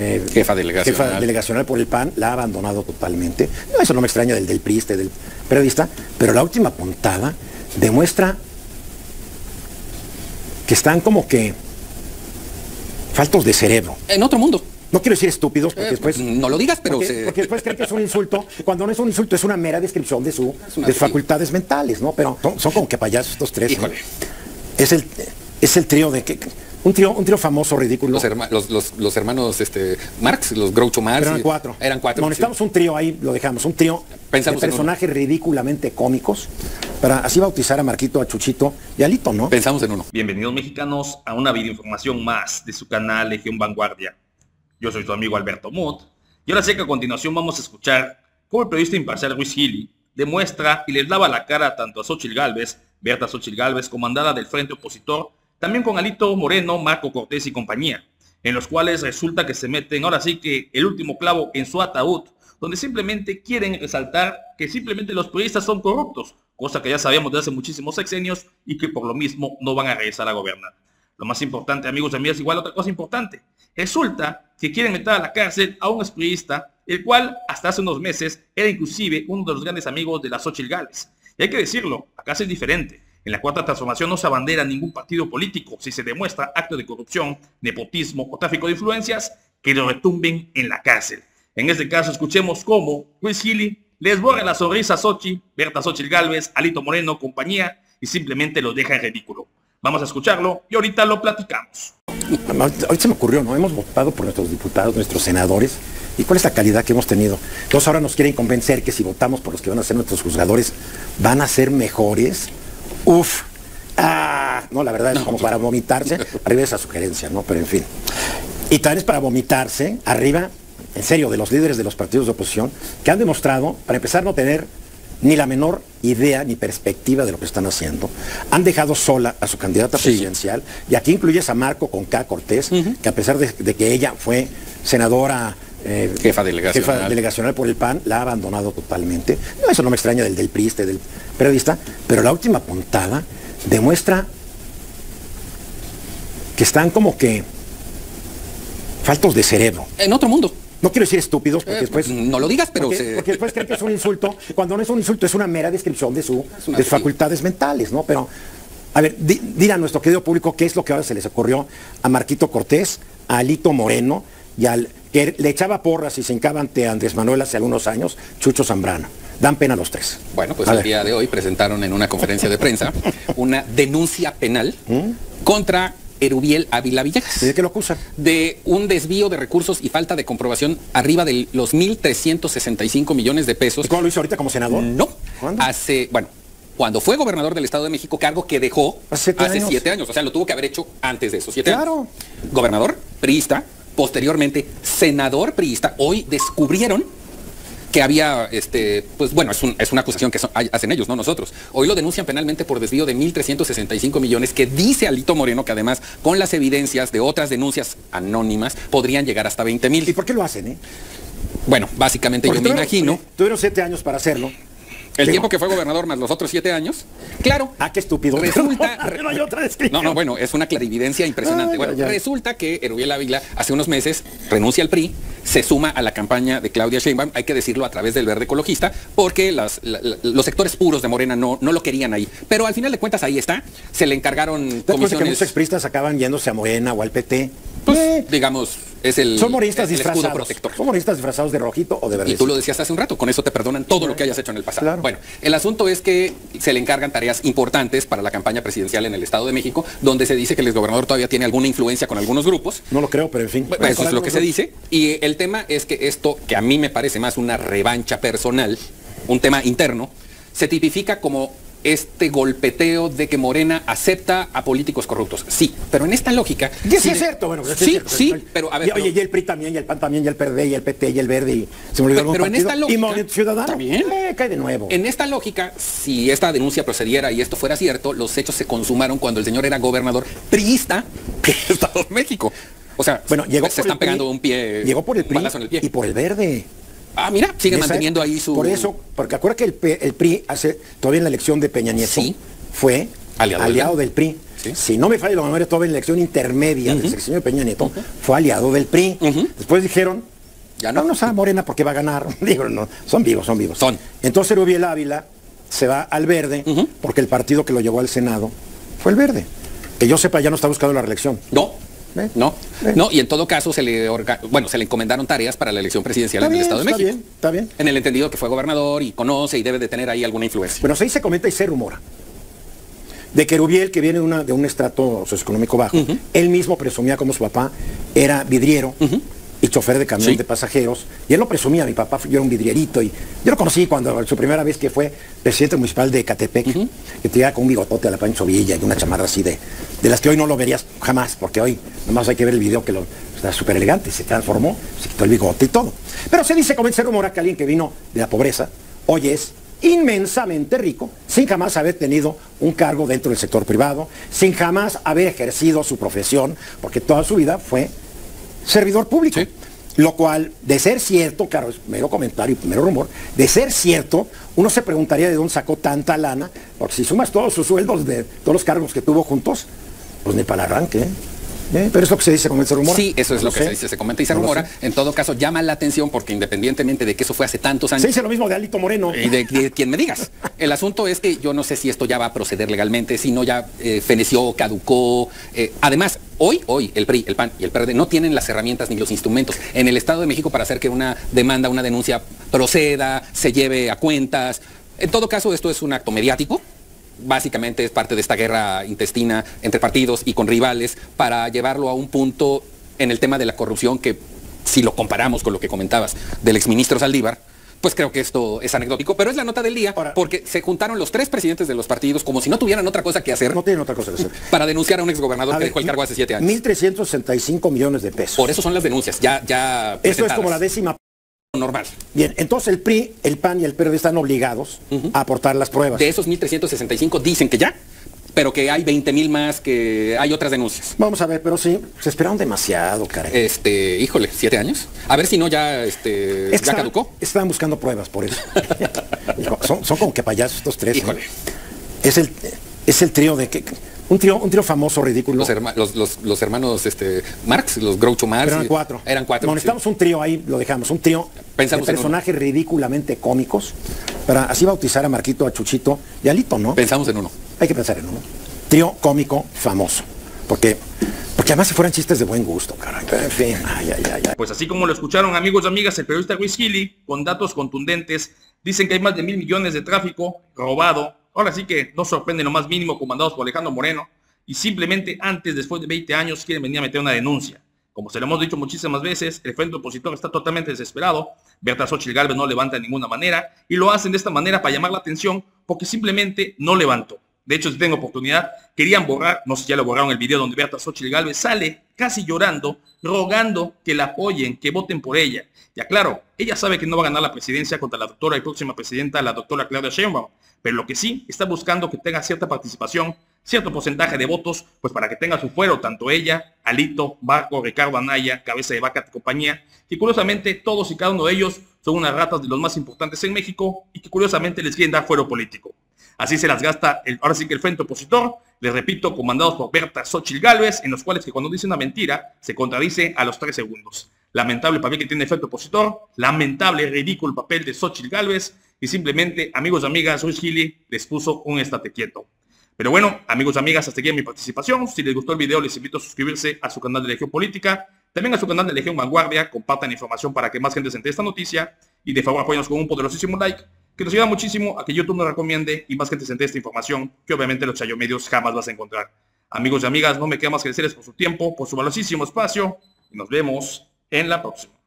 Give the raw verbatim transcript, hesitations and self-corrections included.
eh, jefa, delegacional. jefa delegacional por el P A N, la ha abandonado totalmente. No, eso no me extraña del, del priista, del periodista, pero la última puntada demuestra que están como que faltos de cerebro. En otro mundo. No quiero decir estúpidos, porque eh, después... No lo digas, pero... Porque, se... porque después creen que es un insulto, cuando no es un insulto, es una mera descripción de, su, de sus facultades mentales, ¿no? Pero son, son como que payasos estos tres. Híjole. ¿No? Es el, es el trío de... que Un trío, un trío famoso, ridículo. Los, herma, los, los, los hermanos este, Marx, los Groucho Marx. Eran cuatro. Eran cuatro. Bueno, necesitamos sí. un trío ahí, lo dejamos, un trío Pensamos de personajes ridículamente cómicos, para así bautizar a Marquito, a Chuchito y a Lito, ¿no? Pensamos en uno. Bienvenidos mexicanos a una videoinformación más de su canal Legión Vanguardia. Yo soy tu amigo Alberto Mott, y ahora sé que a continuación vamos a escuchar cómo el periodista imparcial Ruiz Gili demuestra y les lava la cara tanto a Xóchitl Gálvez, Berta Xóchitl Gálvez, comandada del Frente Opositor, también con Alito Moreno, Marco Cortés y compañía, en los cuales resulta que se meten ahora sí que el último clavo en su ataúd, donde simplemente quieren resaltar que simplemente los periodistas son corruptos, cosa que ya sabíamos desde hace muchísimos sexenios y que por lo mismo no van a regresar a gobernar. Lo más importante, amigos y amigas, igual otra cosa importante, resulta que quieren meter a la cárcel a un expriista, el cual hasta hace unos meses era inclusive uno de los grandes amigos de la Xóchitl Gálvez. Y hay que decirlo, acá es diferente. En la Cuarta Transformación no se abandera ningún partido político si se demuestra actos de corrupción, nepotismo o tráfico de influencias que lo retumben en la cárcel. En este caso, escuchemos cómo Ruiz Gili les borra la sonrisa a Xochitl, Berta Xóchitl Gálvez, Alito Moreno, compañía, y simplemente los deja en ridículo. Vamos a escucharlo y ahorita lo platicamos. Ahorita se me ocurrió, ¿no? Hemos votado por nuestros diputados, nuestros senadores, y cuál es la calidad que hemos tenido. Entonces ahora nos quieren convencer que si votamos por los que van a ser nuestros juzgadores, van a ser mejores. Uf, ah, no, la verdad es no, como para vomitarse, arriba esa sugerencia, ¿no? Pero en fin. Y también es para vomitarse, arriba, en serio, de los líderes de los partidos de oposición, que han demostrado, para empezar, no tener ni la menor idea ni perspectiva de lo que están haciendo. Han dejado sola a su candidata sí. presidencial, y aquí incluyes a Marco con K. Cortés, uh-huh. que a pesar de, de que ella fue senadora... Eh, jefa, delegacional. jefa delegacional por el P A N, la ha abandonado totalmente. No, eso no me extraña del, del priista, del periodista, pero la última puntada demuestra que están como que faltos de cerebro. En otro mundo. No quiero decir estúpidos, porque eh, después... No lo digas, pero... Porque, se... porque después creen que es un insulto, cuando no es un insulto, es una mera descripción de sus de facultades mentales, ¿no? Pero, a ver, di, dirá a nuestro querido público qué es lo que ahora se les ocurrió a Marquito Cortés, a Alito Moreno y al... que le echaba porras y se hincaba ante Andrés Manuel hace algunos años, Chucho Zambrano. Dan pena los tres. Bueno, pues a el ver. día de hoy presentaron en una conferencia de prensa una denuncia penal ¿Mm? contra Erubiel Ávila Villegas. ¿De qué lo acusan? De un desvío de recursos y falta de comprobación arriba de los mil trescientos sesenta y cinco millones de pesos. ¿Y cómo lo hizo ahorita como senador? No. ¿Cuándo? Hace, bueno, cuando fue gobernador del Estado de México, cargo que dejó hace siete, hace años. siete años. O sea, lo tuvo que haber hecho antes de esos siete claro. años. Gobernador, priista. Posteriormente, senador priista, hoy descubrieron que había, este, pues bueno, es, un, es una acusación que son, hacen ellos, no nosotros. Hoy lo denuncian penalmente por desvío de mil trescientos sesenta y cinco millones, que dice Alito Moreno que además, con las evidencias de otras denuncias anónimas, podrían llegar hasta veinte mil. ¿Y por qué lo hacen, eh? Bueno, básicamente Porque yo me imagino... Tuvieron siete años para hacerlo. El tiempo que fue gobernador más los otros siete años, claro. Ah, qué estúpido. Resulta... no, hay otra descripción. No, no, bueno, es una clarividencia impresionante. Ay, bueno, ya. Resulta que Erubiel Ávila hace unos meses renuncia al P R I, se suma a la campaña de Claudia Sheinbaum, hay que decirlo a través del Verde Ecologista, porque las, la, la, los sectores puros de Morena no, no lo querían ahí. Pero al final de cuentas ahí está, se le encargaron Después comisiones... que muchos expristas acaban yéndose a Morena o al P T. Pues, eh, digamos, es el, son morenistas el disfrazados. escudo protector. Son morenistas disfrazados de rojito o de verde. Y tú lo decías hace un rato, con eso te perdonan todo lo que hayas hecho en el pasado. Claro. Bueno, el asunto es que se le encargan tareas importantes para la campaña presidencial en el Estado de México, donde se dice que el exgobernador todavía tiene alguna influencia con algunos grupos. No lo creo, pero en fin. Bueno, eso es lo que se dice. Y el tema es que esto, que a mí me parece más una revancha personal, un tema interno, se tipifica como este golpeteo de que Morena acepta a políticos corruptos. Sí, pero en esta lógica... Y sí, sí es cierto, bueno. Sí, sí, cierto, sí, pero a ver... Y, oye, y el P R I también, y el P A N también, y el P R D, y el P T, y el Verde, y se me olvidó algún Pero en partido. esta lógica... Y Movimiento Ciudadano. También. Eh, cae de nuevo. En esta lógica, si esta denuncia procediera y esto fuera cierto, los hechos se consumaron cuando el señor era gobernador priista del Estado de México. O sea, bueno, llegó se están pegando un pie... Llegó por el P R I en el pie. Y por el Verde. Ah, mira, sigue manteniendo ahí su... Por eso, porque acuérdate que el, el P R I hace todavía en la elección de Peña Nieto sí. fue aliado, aliado del, del P R I. sí. Si no me falla la memoria, toda en la elección intermedia uh-huh. del sexenio de Peña Nieto, uh-huh. fue aliado del P R I. Uh-huh. Después dijeron, ya no. vámonos a Morena porque va a ganar. Digo, no, son vivos, son vivos. Son. Entonces Rubiel Ávila se va al Verde, uh-huh. porque el partido que lo llevó al Senado fue el Verde. Que yo sepa, ya no está buscando la reelección. No. ¿Eh? No, ¿Eh? no, y en todo caso se le orga bueno, se le encomendaron tareas para la elección presidencial en el Estado de México. Está bien, está bien. En el entendido que fue gobernador y conoce y debe de tener ahí alguna influencia. Bueno, ahí se comenta y se rumora de que Rubiel, que viene de, una, de un estrato socioeconómico bajo, uh-huh. él mismo presumía como su papá era vidriero uh-huh. y chofer de camión sí. de pasajeros, y él lo presumía, mi papá, yo era un vidrierito, y yo lo conocí cuando su primera vez que fue presidente municipal de Ecatepec, uh-huh. que tenía con un bigotote a la Pancho Villa y una chamarra así de, de las que hoy no lo verías jamás, porque hoy nomás hay que ver el video que lo, está súper elegante, se transformó, se quitó el bigote y todo. Pero se dice, comienza a rumorar que alguien que vino de la pobreza, hoy es inmensamente rico, sin jamás haber tenido un cargo dentro del sector privado, sin jamás haber ejercido su profesión, porque toda su vida fue servidor público. Sí. Lo cual, de ser cierto, claro, es mero comentario, mero rumor, de ser cierto, uno se preguntaría de dónde sacó tanta lana, porque si sumas todos sus sueldos de todos los cargos que tuvo juntos, pues ni para el arranque, ¿eh? ¿Eh? Pero es lo que se dice, comenta y se rumora. Sí, eso es no lo, lo que sé. se dice, se comenta y se no rumora. En todo caso, llama la atención porque independientemente de que eso fue hace tantos años... Se dice lo mismo de Alito Moreno. Y de, de quien me digas. El asunto es que yo no sé si esto ya va a proceder legalmente, si no ya eh, feneció, caducó. Eh, además, hoy, hoy, el P R I, el P A N y el P R D no tienen las herramientas ni los instrumentos en el Estado de México para hacer que una demanda, una denuncia proceda, se lleve a cuentas. En todo caso, esto es un acto mediático. Básicamente es parte de esta guerra intestina entre partidos y con rivales para llevarlo a un punto en el tema de la corrupción que, si lo comparamos con lo que comentabas del exministro Saldívar, pues creo que esto es anecdótico, pero es la nota del día. Ahora, porque se juntaron los tres presidentes de los partidos como si no tuvieran otra cosa que hacer. No tienen otra cosa que hacer. Para denunciar a un exgobernador a que ver, dejó el cargo hace siete años. mil trescientos sesenta y cinco millones de pesos. Por eso son las denuncias, ya, ya Eso es como la décima normal. Bien, entonces el P R I, el P A N y el P R D están obligados uh-huh. a aportar las pruebas. De esos mil trescientos sesenta y cinco dicen que ya, pero que hay veinte mil más, que hay otras denuncias. Vamos a ver, pero sí, se esperaron demasiado, caray. Este, híjole, ¿siete años? A ver si no ya, este, es ya caducó. Estaban buscando pruebas por eso. son, son como que payasos estos tres. Híjole. ¿No? Es el, es el trío de que... Un trío, un trío famoso, ridículo. Los, herma, los, los, los hermanos este, Marx, los Groucho Marx. Pero eran cuatro. Eran cuatro. Bueno, necesitamos sí. un trío ahí, lo dejamos. Un trío Pensamos de personajes ridículamente cómicos para así bautizar a Marquito, a Chuchito y a Lito, ¿no? Pensamos en uno. Hay que pensar en uno. Trío cómico famoso. Porque, porque además si fueran chistes de buen gusto, caray. En fin, ay, ay, ay, ay. Pues así como lo escucharon, amigos y amigas, el periodista Ruiz Gili, con datos contundentes, dicen que hay más de mil millones de tráfico robado. Ahora sí que no sorprende lo más mínimo, comandados por Alejandro Moreno. Y simplemente antes, después de veinte años, quieren venir a meter una denuncia. Como se lo hemos dicho muchísimas veces, el frente opositor está totalmente desesperado. Berta Xóchitl Gálvez no levanta de ninguna manera y lo hacen de esta manera para llamar la atención porque simplemente no levantó. De hecho, si tengo oportunidad, querían borrar, no sé si ya lo borraron el video donde Berta Xóchitl Gálvez sale casi llorando, rogando que la apoyen, que voten por ella. Ya claro, ella sabe que no va a ganar la presidencia contra la doctora y próxima presidenta, la doctora Claudia Sheinbaum, pero lo que sí está buscando que tenga cierta participación, cierto porcentaje de votos, pues para que tenga su fuero tanto ella, Alito, Barco, Ricardo Anaya, Cabeza de Vaca y compañía, que curiosamente todos y cada uno de ellos son unas ratas de los más importantes en México y que curiosamente les quieren dar fuero político. Así se las gasta, el, ahora sí que el frente opositor, les repito, comandados por Berta Xóchitl Gálvez, en los cuales que cuando dice una mentira, se contradice a los tres segundos. Lamentable el papel que tiene el frente opositor, lamentable, ridículo el papel de Xóchitl Gálvez, y simplemente, amigos y amigas, Ruiz Gili les puso un estate quieto. Pero bueno, amigos y amigas, hasta aquí mi participación. Si les gustó el video, les invito a suscribirse a su canal de Legión Política, también a su canal de Legión Vanguardia, compartan información para que más gente se entere de esta noticia, y de favor apóyanos con un poderosísimo like, que nos ayuda muchísimo a que YouTube nos recomiende y más gente se entere de esta información, que obviamente los chayomedios jamás vas a encontrar. Amigos y amigas, no me queda más que decirles por su tiempo, por su valiosísimo espacio, y nos vemos en la próxima.